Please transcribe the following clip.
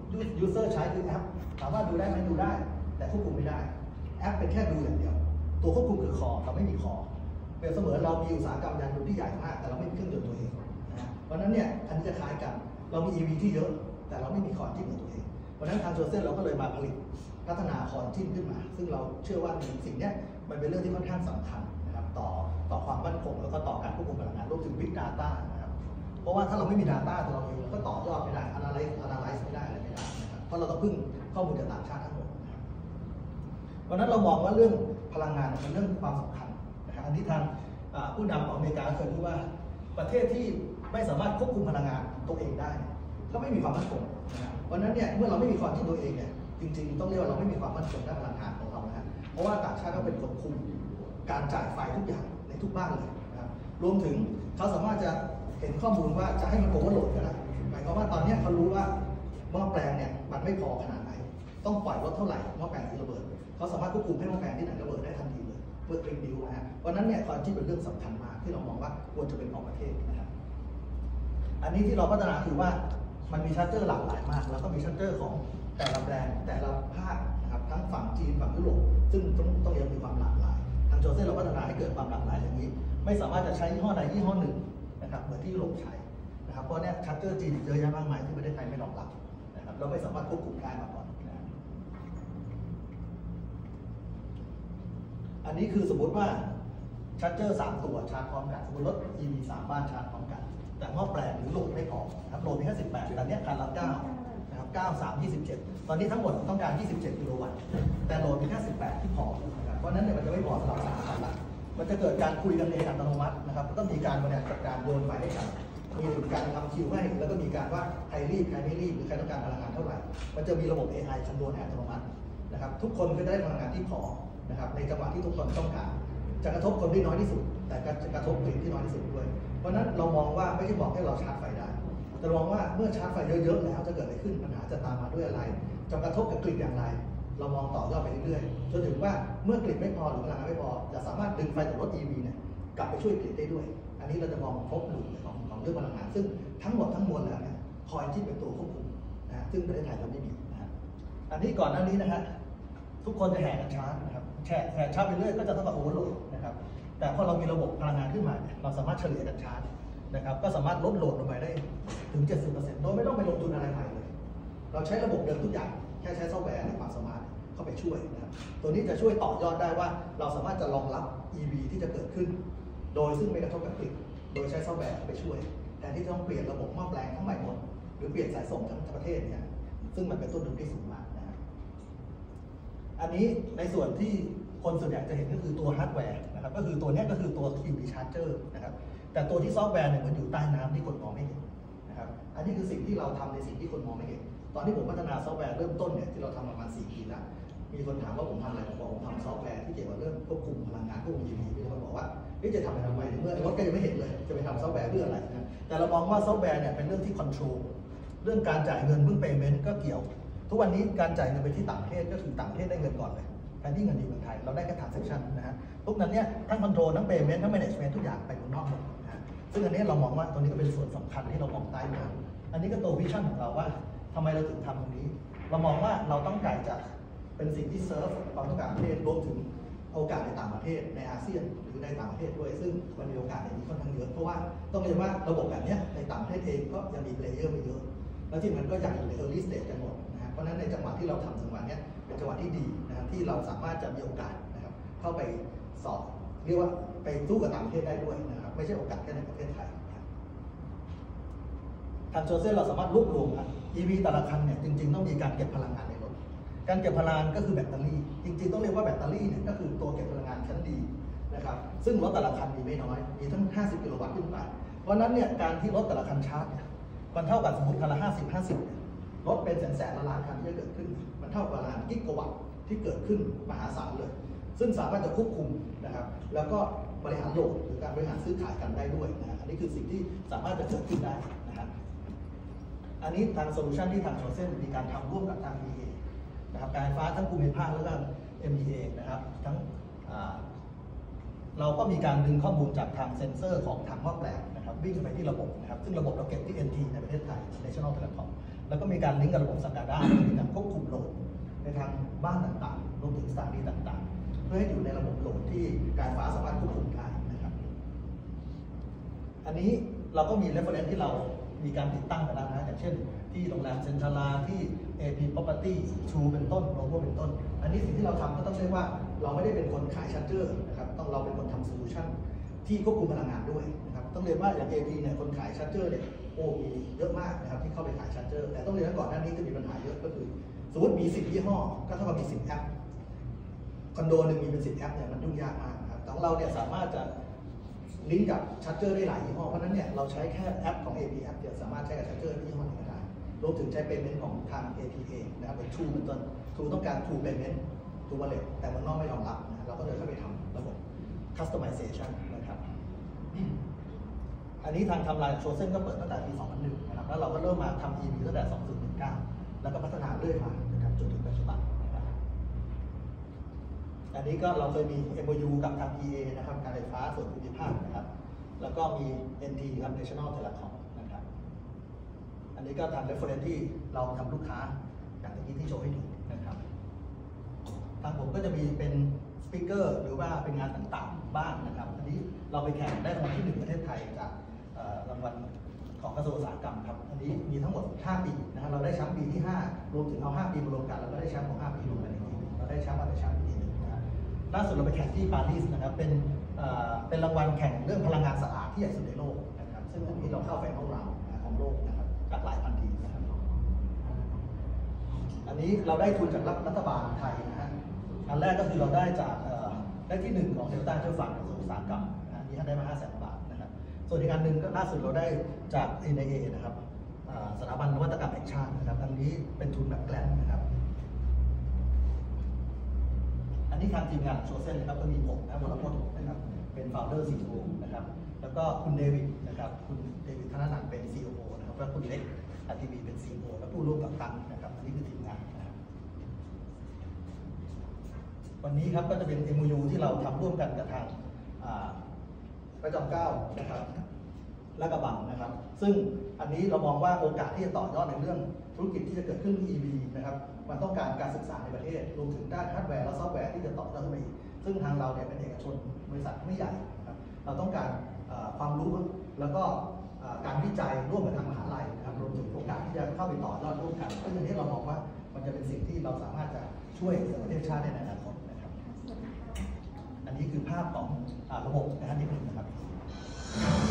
ยูเซอร์ใช้คือแอปถามว่าดูได้ไหมดูได้แต่ควบคุมไม่ได้แอปเป็นแค่ดูอย่างเดียวตัวควบคุมคือคอเราไม่มีคอเปรียบเสมือนเรามีอุตสาหกรรมยานยนต์ที่ใหญ่มากแต่เราไม่มีเครื่องยนต์ตัวเองนะเพราะนั้นเนี่ยอันนี้จะคล้ายกันเรามี EV ที่เยอะแต่เราไม่มีคอร์จิ้นของตัวเองเพราะนั้นทางโจเซนเราก็เลยมาผลิตพัฒนาคอร์จิ้นขึ้นมาซึ่งเราเชื่อว่าสิ่งนี้มันเป็นเรื่องที่ค่อนข้างสำคัญนะครับต่อความมั่นคงแล้วก็ต่อการควบคุมพลังงานรวมถึง Big Data นะครับเพราะว่าถ้าเราไม่มี Data ตัวเราเองเราก็ต่อยอดไม่ได้ Analyze ไม่ได้อะไรไม่ได้นะครับเพราะเราต้องพึ่งข้อมูลจากต่างชาติทั้งหมดนะครับเพราะนั้นเรามองว่าเรื่องพลังงานเป็นเรื่องความสำคัญนะครับอันนี้ทางผู้นำของอเมริกาเคยพูดว่าประเทศที่ไม่สามารถควบคุมพลังงานตัวเองได้ก็ไม่มีความมั่นคงนะครับเพราะนั้นเนี่ยเมื่อเราไม่มีความที่ตัวเองเนี่ยจริงๆต้องเรียกว่าเราไม่มีความมั่นคงด้านพลังงานของเรานะเพราะว่าต่างชาติก็เป็นคนคุมการจ่ายไฟทุกอย่างในทุกบ้านเลยนะครับรวมถึงเขาสามารถจะเห็นข้อมูลว่าจะให้มันโอเวอร์โหลดก็ได้หมายความว่าตอนนี้เขารู้ว่าหม้อแปลงเนี่ยมันไม่พอขนาดไหนต้องปล่อยลดเท่าไหร่หม้อแปลงที่ระเบิดเขาสามารถควบคุมให้หม้อแปลงที่ไหนระเบิดได้ทันทีเลยเพื่อกรีนดิวนะฮะเพราะนั้นเนี่ยความที่เป็นเรื่องสำคัญมากที่เรามองว่าควรจะเป็นของประเทศนะครับอันนี้ที่เราพัฒนาคือว่ามันมีชาร์เจอร์หลากหลายมากแล้วก็มีชาร์เจอร์ของแต่ละแบรนด์แต่ละภาคนะครับทั้งฝั่งจีนฝั่งยุโรปซึ่งต้องเรียนมีความหลากหลายทางโจเซ่เราพัฒนาให้เกิดความหลากหลายอย่างนี้ไม่สามารถจะใช้ยี่ห้อใดยี่ห้อหนึ่งนะครับเหมือนที่ยุโรปใช้นะครับเพราะเนี่ยชาร์เจอร์จีนเยอะแยะมากมายที่ประเทศไทยไม่รองรับนะครับเราไม่สามารถควบคุมได้มาก่อนนะอันนี้คือสมมติว่าชาร์เจอร์3ตัวชาร์จพร้อมกันสมมติรถ EV 3 บ้านชาร์จพร้อมกันแต่หม้อแปลงหรือโหลดไม่พอนะครับโหลดมีแค่18แต่เนี้ยการรับ9นะครับ9 3 27ตอนนี้ทั้งหมดต้องการ27กิโลวัตต์แต่โหลดมีแค่18ที่พอนะครับเพราะนั้นเนี่ยมันจะไม่พอสำหรับ3 คันละมันจะเกิดการคุยกันเองอัตโนมัตินะครับก็มีการบริหารจัดการโยนไฟให้กันมีถึงการทำคิวให้แล้วก็มีการว่าใครรีบใครไม่รีบหรือใครต้องการพลังงานเท่าไหร่มันจะมีระบบ AI คำนวณอัตโนมัตินะครับทุกคนก็จะได้พลังงานที่พอนะครับในจังหวะที่ทุกคนต้องการจะกระทบคนที่น้อยที่สุดแต่จะกระทบกลิ่นที่น้อยที่สุดด้วยเพราะนั้นเรามองว่าไม่ใช่บอกให้เราชาร์จไฟได้แต่มองว่าเมื่อชาร์จไฟเยอะๆแล้วจะเกิดอะไรขึ้นปัญหาจะตามมาด้วยอะไรจะกระทบกับกลิ่นอย่างไรเรามองต่อยอดไปเรื่อยๆจนถึงว่าเมื่อกลิ่นไม่พอหรือพลังงานไม่พอจะสามารถดึงไฟจากรถ EV เนี่ยกลับไปช่วยกลิ่นได้ด้วยอันนี้เราจะมองครบหลุมของเรื่องพลังงานซึ่งทั้งหมดทั้งมวลแล้วเนี่ยคอยที่เป็นตัวควบคุมนะซึ่งประเทศไทยเราไม่มีนะอันนี้ก่อนหน้านี้นะฮะทุกคนจะแห่กันชาร์จนะครับแห่ชาร์จไปเรื่อยก็จะเท่ากับโอเวอร์โหลดนะครับแต่พอเรามีระบบพลังงานขึ้นมาเนี่ยเราสามารถเฉลี่ยกันชาร์จนะครับก็สามารถลดโหลดลงไปได้ถึง 70% โดยไม่ต้องไปลงทุนอะไรใหม่เลยเราใช้ระบบเดิมทุกอย่างแค่ใช้ซอฟต์แวร์ในความสามารถเข้าไปช่วยนะครับตัวนี้จะช่วยต่อยอดได้ว่าเราสามารถจะรองรับ EV ที่จะเกิดขึ้นโดยซึ่งไม่กระทบกับกลิ่นโดยใช้ซอฟต์แวร์ไปช่วยแทนที่จะต้องเปลี่ยนระบบหม้อแปลงทั้งใหม่หมดหรือเปลี่ยนสายส่งทั้งประเทศเนี่ยซึ่งมันเป็นต้นทุนที่สูงมากนะครับอันนี้ในส่วนที่คนส่วนใหญ่จะเห็นก็คือตัวฮาร์ดแวร์นะครับก็คือตัวนี้ก็คือตัว EV Charger นะครับแต่ตัวที่ซอฟต์แวร์เนี่ยมันอยู่ใต้น้ำที่คนมองไม่เห็นนะครับอันนี้คือสิ่งที่เราทำในสิ่งที่คนมองไม่เห็นตอนที่ผมพัฒนาซอฟต์แวร์เริ่มต้นเนี่ยที่เราทำประมาณ4 ปีแล้วมีคนถามว่าผมทำอะไรผมบอกผมทำซอฟต์แวร์ที่เกี่ยวกับเรื่องควบคุมพลังงานควบคุม EV มีคนบอกว่าจะทำไปทำไมเมื่อรถก็ยังไม่เห็นเลยจะไปทำซอฟต์แวร์เพื่ออะไรนะแต่เรามองว่าซอฟต์แวร์เนี่ยเป็นเรื่องที่คอนโทรลเรื่องการจ่ายเงินเรื่อง payment ก็เกี่ยวทุกวันนี้การจ่ายเงินไปที่ต่างประเทศก็คือต่างประเทศได้เงินก่อนเลยแทนที่เงินดีเมืองไทยเราได้แค่ transaction นะฮะพวกนั้นเนี่ยทั้ง control ทั้ง payment ทั้ง management ทุกอย่างไปข้างนอกหมดนะฮะซึ่งอันนี้เรามองว่าตรงนี้ก็เป็นส่วนสำคัญที่เรามองใต้น้ำอันนี้ก็ตัววิชั่นของเราว่าทำไมเราถึงทำตรงนี้เรามองว่าเราต้องการจะเป็นสิ่งที่เซิร์ฟความต้องการประเทศรวมถึงโอกาสในต่างประเทศในอาเซียนหรือในต่างประเทศด้วยซึ่งมันมีโอกาสอย่างนี้ค่อนข้างเยอะเพราะว่าต้องเรียนว่าระบบแบบนี้ในต่างประเทศเองก็ยังมีเพลเยอร์ไม่เยอะแล้วที่มันก็ยังอยู่ใน early stage กันหมดนะฮะเพราะฉะนั้นในจังหวะที่เราทำจังหวะนี้เป็นจังหวะที่ดีนะครับที่เราสามารถจะมีโอกาสนะครับเข้าไปสอบเรียกว่าไปสู้กับต่างประเทศได้ด้วยนะครับไม่ใช่โอกาสแค่ในประเทศไทยทางโจเซ่เราสามารถรวบรวม EV แต่ละคันเนี่ยจริงๆต้องมีการเก็บพลังงานในรถการเก็บพลังงานก็คือแบตเตอรี่จริงๆต้องเรียกว่าแบตเตอรี่เนี่ยก็คือตัวเก็บพลังงานชั้นดีนะครับซึ่งรถแต่ละคันมีไม่น้อยมีทั้ง50กิโลวัตต์ขึ้นไปเพราะนั้นเนี่ยการที่รถแต่ละคันชาร์จเนี่ยมันเท่ากับสมมติคันละ50เนี่ยรถเป็นแสนล้านคันที่จะเกิดขึ้นมันเท่ากับพลังงานกิกะวัตต์ที่เกิดขึ้นมหาศาลเลยซึ่งสามารถจะควบคุมนะครับแล้วก็บริหารโหลดหรือการบริหารซื้อขายกันได้ด้วยนะอันนี้คือสิ่งที่สามารถจะเกิดขึ้นได้นะครับอันนี้ทางโซลูชันที่ทางโจเซ่มีการทำร่วมกับทาง EA นะครับการไฟฟ้าทั้งภูมิภาคแล้วก็ MEA นะครับทั้งเราก็มีการดึงข้อมูลจากทางเซ็นเซอร์ของถังหม้อแปลงนะครับวิ่งไปที่ระบบนะครับซึ่งระบบเราเก็บที่ NT ในประเทศไทย National Telecom แล้วก็มีการลิงก์กับระบบสันดาร์ดในการควบคุมโหลดในทางบ้านต่างๆรวมถึงสถานีต่างๆเพื่อให้อยู่ในระบบโหลดที่การไฟฟ้าสามารถควบคุมได้นะครับอันนี้เราก็มี reference ที่เรามีการติดตั้งไปแล้วนะอย่างเช่นที่โรงแรมเซ็นทรัลลาที่ AP Property True เป็นต้นโลโก้เป็นต้นอันนี้สิ่งที่เราทำก็ต้องเรียกว่าเราไม่ได้เป็นคนขายชาร์เจอร์นะครับต้องเราเป็นคนทำโซลูชันที่ควบคุมพลังงานด้วยนะครับต้องเรียนว่าอย่าง AP เนี่ยคนขายชาร์เจอร์เนี่ยมีเยอะมากนะครับที่เข้าไปขายชาร์เจอร์แต่ต้องเรียนว่าก่อนหน้านี้จะมีปัญหาเยอะก็คือสมมติมี10ยี่ห้อก็เท่ากับมี10แอปคอนโดหนึ่งมีเป็น10แอปเนี่ยมันยุ่งยากมากนะครับแต่ของเราเนี่ยสามารถจะลิงก์กับชาร์เจอร์ได้หลายยี่ห้อเพราะนั้นเนี่ยเราใช้แค่แอปของ AP แอปเดียวสามารถใช้กับชาร์เจอร์ยี่ห้อหนึ่งได้รวมถึงใช้ payment ของทาง APA นะครับเป็น True เป็นต้น True ต้องการ True payment True wallet แต่มันนอกไม่ยอมรับนะเราก็เลยเข้าไปทำระบบ customization นะครับอันนี้ทางทำลายโชเซ่นก็เปิดตั้งแต่ปี 2001 นะครับแล้วเราก็เริ่มมาทำ EV ตั้งแต่ 2019 แล้วก็พัฒนาเรื่อยมานะครับจนถึงปัจจุบันนะครับอันนี้ก็เราเคยมี MOU กับทาง PA นะครับการไฟฟ้าส่วนภูมิภาคนะครับแล้วก็มี NT ครับ National Telecom นะครับอันนี้ก็ทำ reference ที่เราทำลูกค้าอย่างที่โชว์ให้ดูนะครับทางผมก็จะมีเป็นสปีกเกอร์หรือว่าเป็นงานต่างๆบ้างนะครับอันนี้เราไปแข่งได้รางวัลที่ 1 ประเทศไทยจากรางวัลของกระทรวงอุตสาหกรรมครับอันนี้มีทั้งหมด 5 ปีนะครับเราได้แชมป์ปีที่ 5 รวมถึงเอา 5 ปีมารวมกันแล้วก็ได้แชมป์ของ 5 ปีรวมกันอีกทีนึงเราได้แชมป์มาได้แชมป์อีกทีนึงนะครับล่าสุดเราไปแข่งที่ปารีสนะครับเป็นรางวัลแข่งเรื่องพลังงานสะอาดที่ใหญ่สุดในโลกนะครับซึ่งอันนี้เราเข้าไฟนอลราวด์ของโลกนะครับจากหลายพันทีมนะครับอันนี้เราได้ทุนจากรัฐบาลไทยนะฮะอันแรกก็คือเราได้จากได้ที่ 1 ของเดลต้าเจ้าฝั่งกระทรวงอุตสาหกรรมอันนี้ได้มา 500,000 บาทนะครับส่วนอีกอันหนึ่งก็ล่าสุดเราได้จาก NIA นะครับสถาบันนวัตกรรมแห่งชาตินะครับอันนี้เป็นทุนแบบแกลนนะครับอันนี้ทางทีมงานโชเซ่นนะครับก็มีผมนะวรพจน์นะครับเป็นfounder CEO นะครับแล้วก็คุณเดวิดนะครับคุณเดวิดธนนันท์เป็น COO นะครับและคุณเล็กอาทีวีเป็น CEO และผู้ร่วมกับตันนะครับอันนี้คือทีมงานนะครับวันนี้ครับก็จะเป็น MOU ที่เราทำร่วมกันกับทางพระจอมเกล้านะครับและกระบังนะครับซึ่งอันนี้เรามองว่าโอกาสที่จะต่อยอดในเรื่องธุรกิจที่จะเกิดขึ้น EV นะครับมันต้องการการศึกษาในประเทศรวมถึงด้านฮาร์ดแวร์และซอฟต์แวร์ที่จะต่อยอดขึ้นไปอีกซึ่งทางเราเนี่ยเป็นเอกชนบริษัทไม่ใหญ่นะครับเราต้องการความรู้แล้วก็การวิจัยร่วมกับทางมหาลัยนะครับรวมถึงโอกาสที่จะเข้าไปต่อยอดร่วมกันซึ่งอันนี้เรามองว่ามันจะเป็นสิ่งที่เราสามารถจะช่วยประเทศชาติในอนาคตนะครับอันนี้คือภาพของระบบนะฮะนิดหนึ่งนะครับ